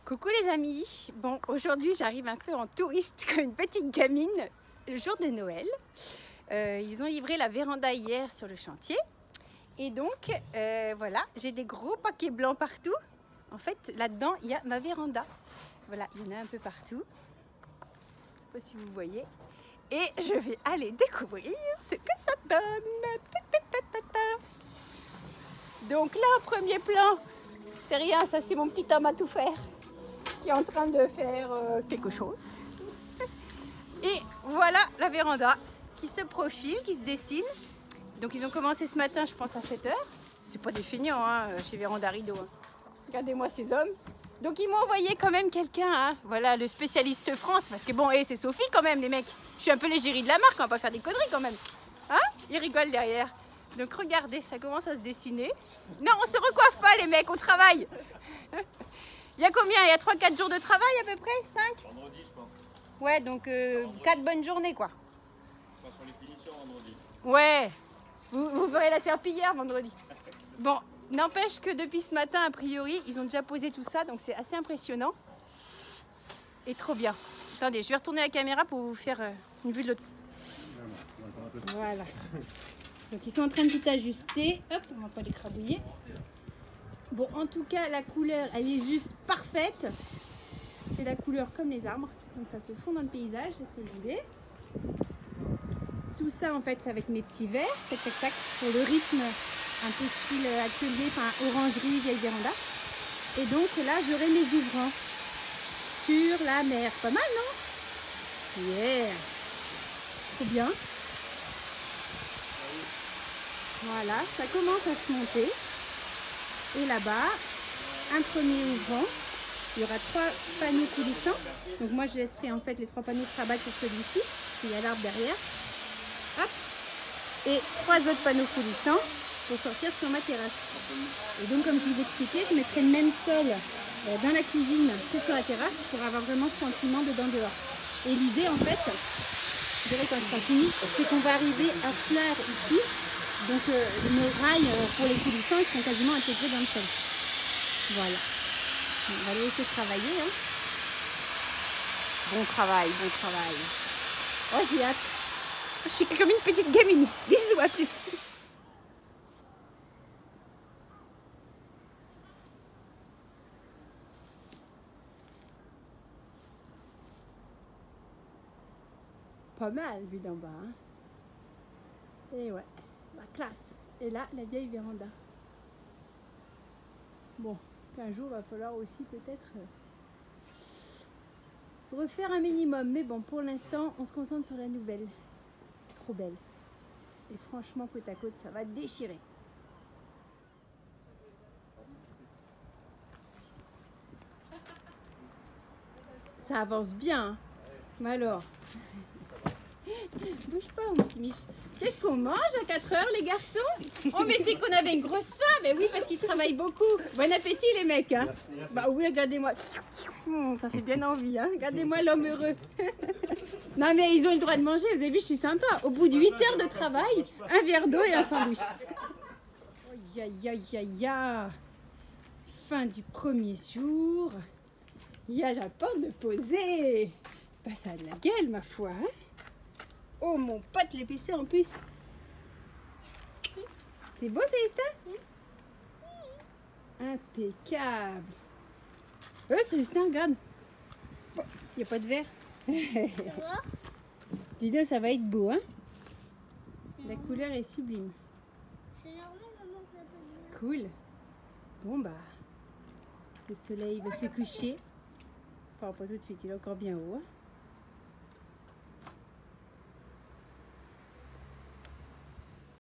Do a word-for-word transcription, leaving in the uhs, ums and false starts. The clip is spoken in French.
Coucou les amis, bon aujourd'hui j'arrive un peu en touriste comme une petite gamine le jour de Noël. Euh, ils ont livré la véranda hier sur le chantier et donc euh, voilà, j'ai des gros paquets blancs partout. En fait là-dedans il y a ma véranda. Voilà, il y en a un peu partout. Je sais pas si vous voyez. Et je vais aller découvrir ce que ça donne. Donc là, premier plan, c'est rien, ça c'est mon petit homme à tout faire qui est en train de faire euh, quelque chose. Et voilà la véranda qui se profile, qui se dessine. Donc ils ont commencé ce matin, je pense à sept heures. C'est pas des feignants hein, chez Véranda Rideau. Hein. Regardez-moi ces hommes. Donc ils m'ont envoyé quand même quelqu'un, hein. Voilà le spécialiste France, parce que bon, hey, c'est Sophie quand même les mecs. Je suis un peu l'égérie de la marque, on va pas faire des conneries quand même. Hein? Ils rigolent derrière. Donc regardez, ça commence à se dessiner. Non, on se recoiffe pas les mecs, on travaille. Il y a combien? Il y a trois quatre jours de travail à peu près? cinq? Vendredi, je pense. Ouais, donc euh, quatre bonnes journées quoi. Enfin, sur les finitions vendredi. Ouais, vous, vous ferez la serpillière vendredi. Bon, n'empêche que depuis ce matin, a priori, ils ont déjà posé tout ça, donc c'est assez impressionnant. Et trop bien. Attendez, je vais retourner la caméra pour vous faire euh, une vue de l'autre. Voilà. Donc ils sont en train de tout ajuster. Hop, on va pas l'écrabouiller. Bon, en tout cas, la couleur, elle est juste parfaite. C'est la couleur comme les arbres. Donc ça se fond dans le paysage, c'est ce que je voulais. Tout ça, en fait, c'est avec mes petits verres. Tac, tac, tac. Pour le rythme un peu style atelier, enfin orangerie, vieille véranda. Et donc là, j'aurai mes ouvrants sur la mer. Pas mal, non? Yeah! Trop bien. Voilà, ça commence à se monter. Et là-bas, un premier ouvrant. Il y aura trois panneaux coulissants. Donc moi, je laisserai en fait les trois panneaux de rabat sur celui-ci. Il y a l'arbre derrière. Hop. Et trois autres panneaux coulissants pour sortir sur ma terrasse. Et donc, comme je vous expliquais, je mettrai le même sol dans la cuisine que sur la terrasse pour avoir vraiment ce sentiment dedans-dehors. Et l'idée, en fait, je dirais quand ce sera fini, c'est qu'on va arriver à fleur ici. Donc euh, nos rails euh, pour les coulissants, ils sont quasiment intégrés dans le sol. Voilà. On va les laisser travailler. Hein. Bon travail, bon travail. Oh, j'ai hâte. Je suis comme une petite gamine. Bisous, à plus. Pas mal, vu d'en bas. Hein. Et ouais. La classe. Et là, la vieille véranda. Bon, qu'un jour, va falloir aussi peut-être euh, refaire un minimum. Mais bon, pour l'instant, on se concentre sur la nouvelle. Trop belle. Et franchement, côte à côte, ça va déchirer. Ça avance bien. Hein. Mais alors bouge pas, mon petit Mich. Qu'est-ce qu'on mange à quatre heures, les garçons? Oh, mais c'est qu'on avait une grosse faim. Mais oui, parce qu'ils travaillent beaucoup. Bon appétit, les mecs. Hein. Merci, merci. Bah oui, regardez-moi. Ça fait bien envie. Hein. Regardez-moi l'homme heureux. Non, mais ils ont le droit de manger. Vous avez vu, je suis sympa. Au bout de huit heures de travail, un verre d'eau et un sandwich. Aïe, aïe, aïe, aïe, aïe. Fin du premier jour. Il y a la porte de poser. Bah, ça a de la gueule, ma foi. Hein. Oh mon pote, l'épaisseur en plus. C'est beau, Célestin? Impeccable. Oh, Célestin, regarde. Il n'y a pas de verre. Dis donc, ça va être beau, hein? La couleur est sublime. Cool. Bon, bah, le soleil va se coucher. Enfin, pas tout de suite, il est encore bien haut. Hein.